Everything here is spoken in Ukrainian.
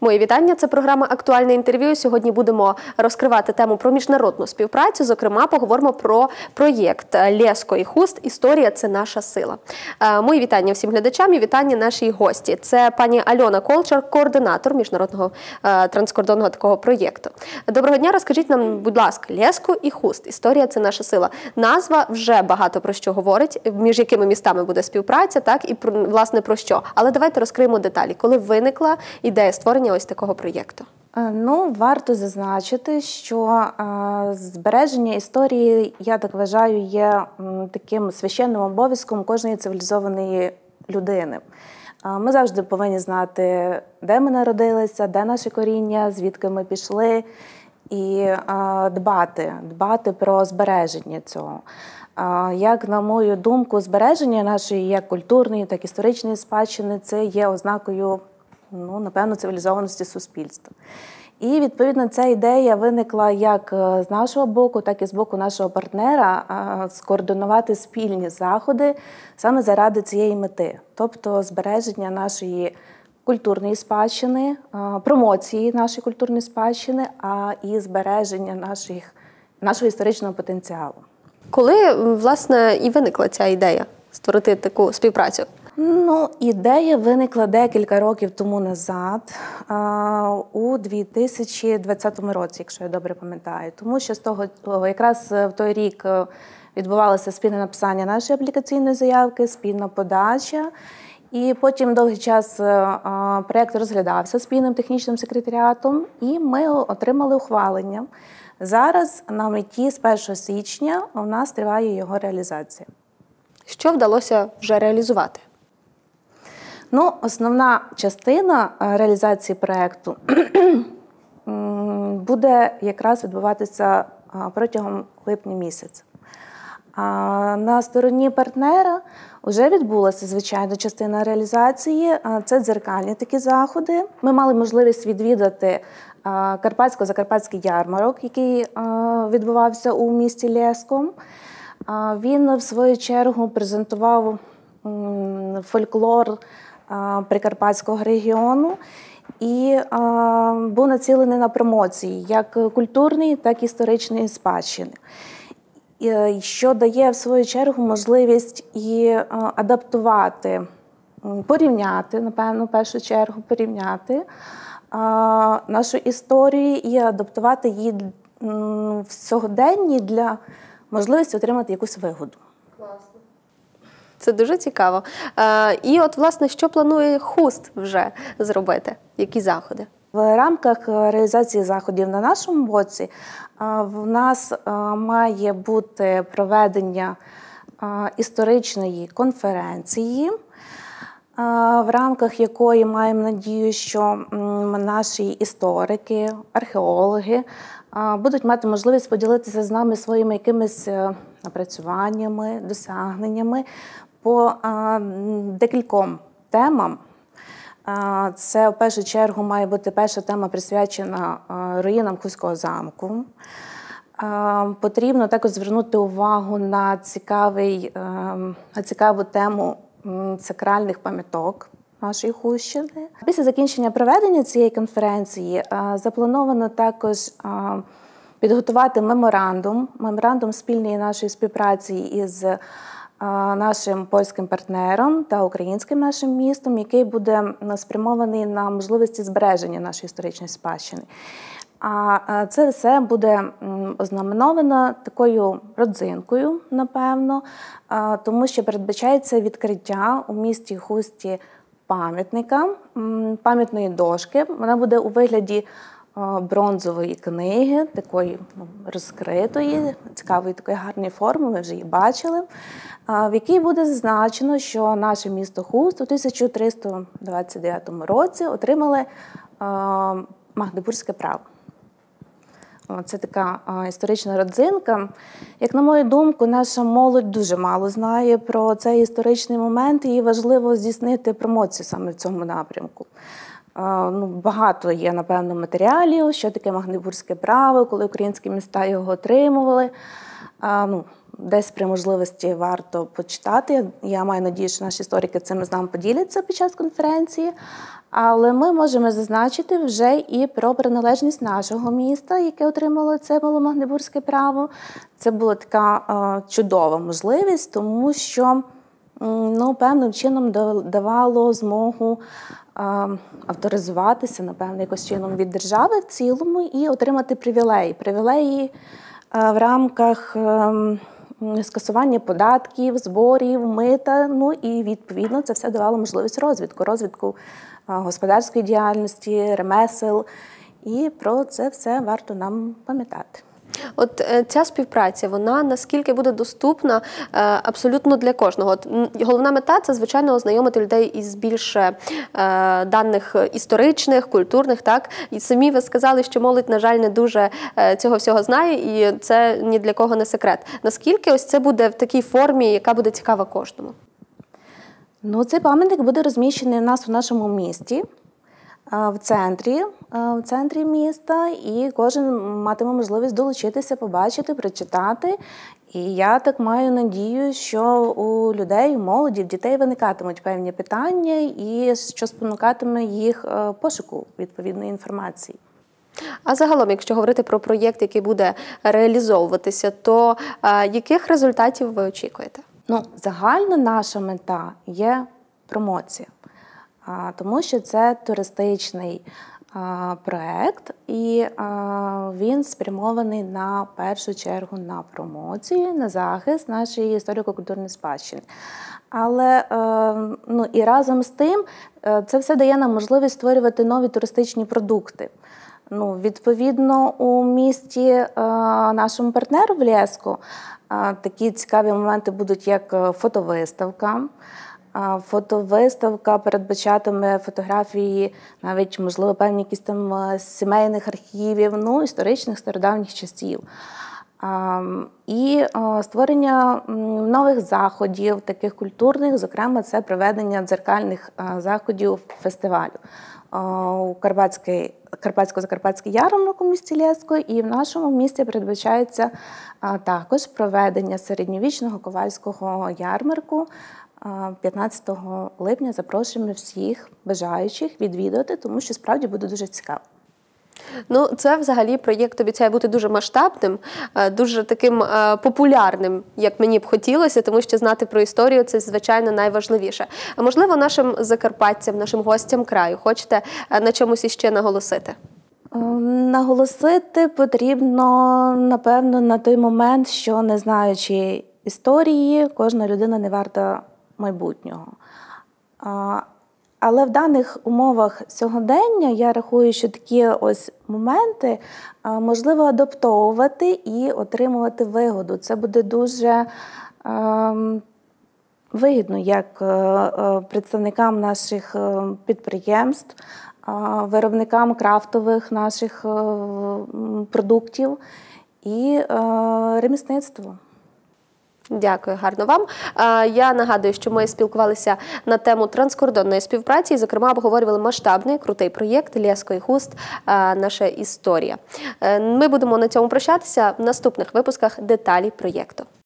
Мої вітання. Це програма «Актуальне інтерв'ю». Сьогодні будемо розкривати тему про міжнародну співпрацю. Зокрема, поговоримо про проєкт «Лєско і Хуст. Історія – це наша сила». Мої вітання всім глядачам і вітання нашій гості. Це пані Альона Колчар, координатор міжнародного транскордонного такого проєкту. Доброго дня. Розкажіть нам, будь ласка, «Лєско і Хуст. Історія – це наша сила». Назва вже багато про що говорить, між якими містами буде співпраця, так, і, власне, про що. Але давайте розкриємо деталі. Коли виникла ідея створення ось такого проєкту? Варто зазначити, що збереження історії, я так вважаю, є таким священним обов'язком кожної цивілізованої людини. Ми завжди повинні знати, де ми народилися, де наше коріння, звідки ми пішли, і дбати про збереження цього. Як, на мою думку, збереження нашої як культурної, так і історичної спадщини – це є ознакою, напевно, цивілізованості суспільства. І, відповідно, ця ідея виникла як з нашого боку, так і з боку нашого партнера скоординувати спільні заходи саме заради цієї мети. Тобто збереження нашої культурної спадщини, промоції нашої культурної спадщини, і збереження нашого історичного потенціалу. Коли, власне, і виникла ця ідея створити таку співпрацю? Ідея виникла декілька років тому назад, у 2020 році, якщо я добре пам'ятаю. Тому що якраз в той рік відбувалося спільне написання нашої аплікаційної заявки, спільна подача. І потім довгий час проєкт розглядався спільним технічним секретаріатом, і ми отримали ухвалення. Зараз на меті з 1 січня у нас триває його реалізація. Що вдалося вже реалізувати? Основна частина реалізації проєкту буде якраз відбуватися протягом липня місяця. На стороні партнера вже відбулася, звичайно, частина реалізації. Це дзеркальні такі заходи. Ми мали можливість відвідати Карпатсько-Закарпатський ярмарок, який відбувався у місті Лєско. Він, в свою чергу, презентував фольклор Прикарпатського регіону і був націлений на промоції як культурної, так і історичної спадщини. Що дає, в свою чергу, можливість і адаптувати, порівняти, напевно, в першу чергу, порівняти нашу історію і адаптувати її в сьогоденні для можливості отримати якусь вигоду. Класно. Це дуже цікаво. І от, власне, що планує Хуст вже зробити? Які заходи? В рамках реалізації заходів на нашому боці в нас має бути проведення історичної конференції, в рамках якої маємо надію, що наші історики, археологи будуть мати можливість поділитися з нами своїми якимись напрацюваннями, досягненнями по декільком темам. Це, в першу чергу, має бути перша тема присвячена руїнам Хуського замку. Потрібно також звернути увагу на цікаву тему сакральних пам'яток нашої Хустщини. Після закінчення проведення цієї конференції заплановано також підготувати меморандум спільної нашої співпраці із нашим польським партнером та українським нашим містом, який буде спрямований на можливості збереження нашої історичної спадщини. А це все буде ознаменовано такою родзинкою, напевно, тому що передбачається відкриття у місті Хусті пам'ятника, пам'ятної дошки. Вона буде у вигляді бронзової книги, такої розкритої, цікавої, такої гарної форми, ми вже її бачили, в якій буде зазначено, що наше місто Хуст у 1329 році отримали магдебурзьке право. Це така історична родзинка. Як на мою думку, наша молодь дуже мало знає про цей історичний момент, і їй важливо здійснити промоцію саме в цьому напрямку. Багато є, напевно, матеріалів, що таке магдебурзьке право, коли українські міста його отримували. Десь при можливості варто почитати. Я маю надію, що наші історики цим з нами поділяться під час конференції. Але ми можемо зазначити вже і про приналежність нашого міста, яке отримало це Маломагнебурзьке право. Це була така чудова можливість, тому що певним чином давало змогу авторизуватися, напевно, якось чином від держави в цілому і отримати привілеї. Привілеї в рамках скасування податків, зборів, мита, і відповідно це все давало можливість розвитку господарської діяльності, ремесел. І про це все варто нам пам'ятати. От ця співпраця, вона наскільки буде доступна абсолютно для кожного? От, головна мета – це, звичайно, ознайомити людей із більше даних історичних, культурних, так? І самі ви сказали, що молодь, на жаль, не дуже цього всього знає, і це ні для кого не секрет. Наскільки ось це буде в такій формі, яка буде цікава кожному? Цей пам'ятник буде розміщений у нас у нашому місті, в центрі міста, і кожен матиме можливість долучитися, побачити, прочитати. І я так маю надію, що у людей, у молоді, в дітей виникатимуть певні питання і що спонукатиме їх пошуку відповідної інформації. А загалом, якщо говорити про проєкт, який буде реалізовуватися, то яких результатів ви очікуєте? Загальна наша мета є промоція. Тому що це туристичний проєкт, і він спрямований в першу чергу на промоцію, на захист нашої історико-культурної спадщини. Але і разом з тим це все дає нам можливість створювати нові туристичні продукти. Відповідно, у місті нашому партнеру в Лєску такі цікаві моменти будуть, як фотовиставка. Фотовиставка передбачатиме фотографії, навіть, можливо, певні якісь там сімейних архівів, історичних стародавніх часів. І створення нових заходів, таких культурних, зокрема, це проведення дзеркальних заходів фестивалю. У Карпатсько-Закарпатський ярмарок у місті Лєско, і в нашому місті передбачається також проведення середньовічного ковальського ярмарку. 15 липня запрошуємо всіх бажаючих відвідати, тому що справді буде дуже цікаво. Це взагалі проєкт обіцяє бути дуже масштабним, дуже таким популярним, як мені б хотілося, тому що знати про історію – це, звичайно, найважливіше. А можливо, нашим закарпатцям, нашим гостям краю хочете на чомусь іще наголосити? Наголосити потрібно, напевно, на той момент, що, не знаючи історії, кожна людина не варта майбутнього. Але в даних умовах сьогодення я рахую, що такі ось моменти можливо адаптовувати і отримувати вигоду. Це буде дуже вигідно як представникам наших підприємств, виробникам крафтових наших продуктів і ремісництву. Дякую, гарно вам. Я нагадую, що ми спілкувалися на тему транскордонної співпраці і, зокрема, обговорювали масштабний, крутий проєкт «Лєско і Хуст. Наша історія». Ми будемо на цьому прощатися. В наступних випусках деталі проєкту.